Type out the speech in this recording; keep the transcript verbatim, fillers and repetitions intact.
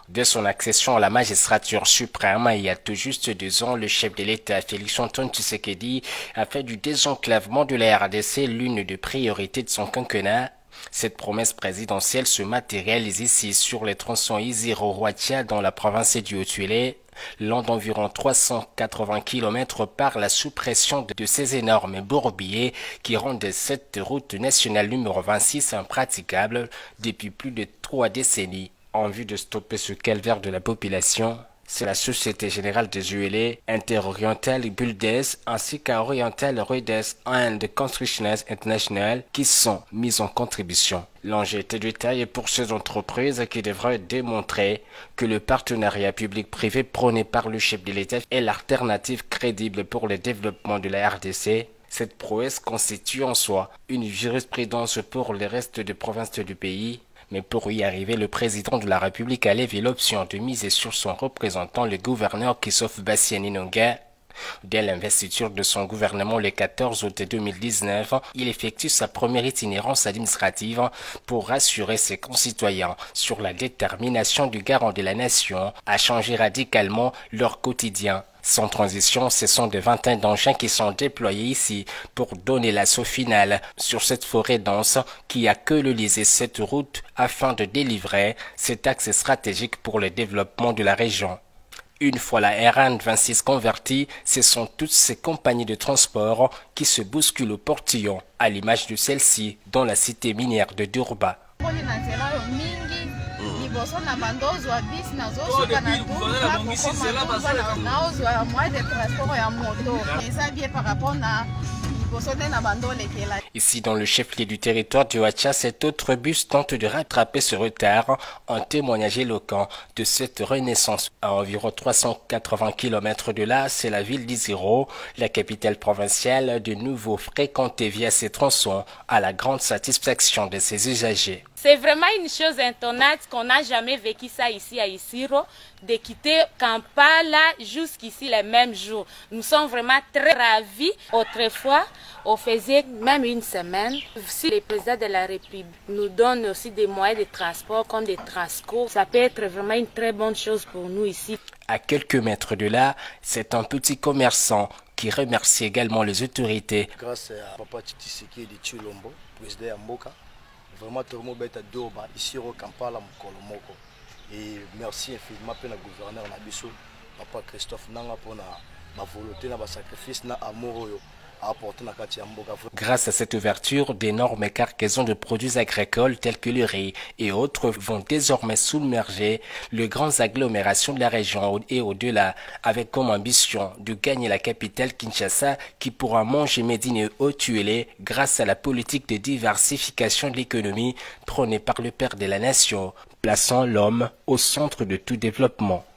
De son accession à la magistrature suprême il y a tout juste deux ans, le chef de l'État, Félix Antoine Tshisekedi, a fait du désenclavement de la R D C l'une des priorités de son quinquennat. Cette promesse présidentielle se matérialise ici sur les tronçons Iziro-Huatia dans la province du Haut-Tuélé, long d'environ trois cent quatre-vingts kilomètres par la suppression de ces énormes bourbiers qui rendent cette route nationale numéro vingt-six impraticable depuis plus de trois décennies. En vue de stopper ce calvaire de la population, c'est la Société Générale des U L A, Inter-Oriental Builders ainsi qu'Oriental Roads and Constructions International qui sont mises en contribution. L'enjeu était de taille pour ces entreprises qui devraient démontrer que le partenariat public-privé prôné par le chef de l'État est l'alternative crédible pour le développement de la R D C. Cette prouesse constitue en soi une jurisprudence pour le reste des provinces du pays. Mais pour y arriver, le président de la République a levé l'option de miser sur son représentant, le gouverneur Christophe Bassiani-Nonga. Dès l'investiture de son gouvernement le quatorze août deux mille dix-neuf, il effectue sa première itinérance administrative pour rassurer ses concitoyens sur la détermination du garant de la nation à changer radicalement leur quotidien. Sans transition, ce sont des vingtaines d'engins qui sont déployés ici pour donner l'assaut final sur cette forêt dense qui a colonisé cette route afin de délivrer cet axe stratégique pour le développement de la région. Une fois la R N vingt-six convertie, ce sont toutes ces compagnies de transport qui se bousculent au portillon, à l'image de celle-ci dans la cité minière de Durba. Ici, dans le chef-lieu du territoire du Huatia, cet autre bus tente de rattraper ce retard, un témoignage éloquent de cette renaissance. À environ trois cent quatre-vingts kilomètres de là, c'est la ville d'Iziro, la capitale provinciale, de nouveau fréquentée via ces tronçons, à la grande satisfaction de ses usagers. C'est vraiment une chose étonnante qu'on n'a jamais vécu ça ici à Iziro, de quitter Kampala jusqu'ici les mêmes jours. Nous sommes vraiment très ravis. Autrefois, on faisait même une semaine. Si le président de la République nous donne aussi des moyens de transport comme des Transco, ça peut être vraiment une très bonne chose pour nous ici. À quelques mètres de là, c'est un petit commerçant qui remercie également les autorités. Grâce à Papa Tshisekedi de Chilombo, président Yamboka, vraiment tout le monde est à Durba, ici au Kampala, Mkolomoko. Et merci infiniment pour le gouverneur Nabiso, Papa Christophe Nanga pour la volonté, le sacrifice, l'amour. Grâce à cette ouverture, d'énormes cargaisons de produits agricoles tels que le riz et autres vont désormais submerger les grandes agglomérations de la région et au-delà, avec comme ambition de gagner la capitale Kinshasa qui pourra manger Médine et Haut-Tuélé grâce à la politique de diversification de l'économie prônée par le père de la nation, plaçant l'homme au centre de tout développement.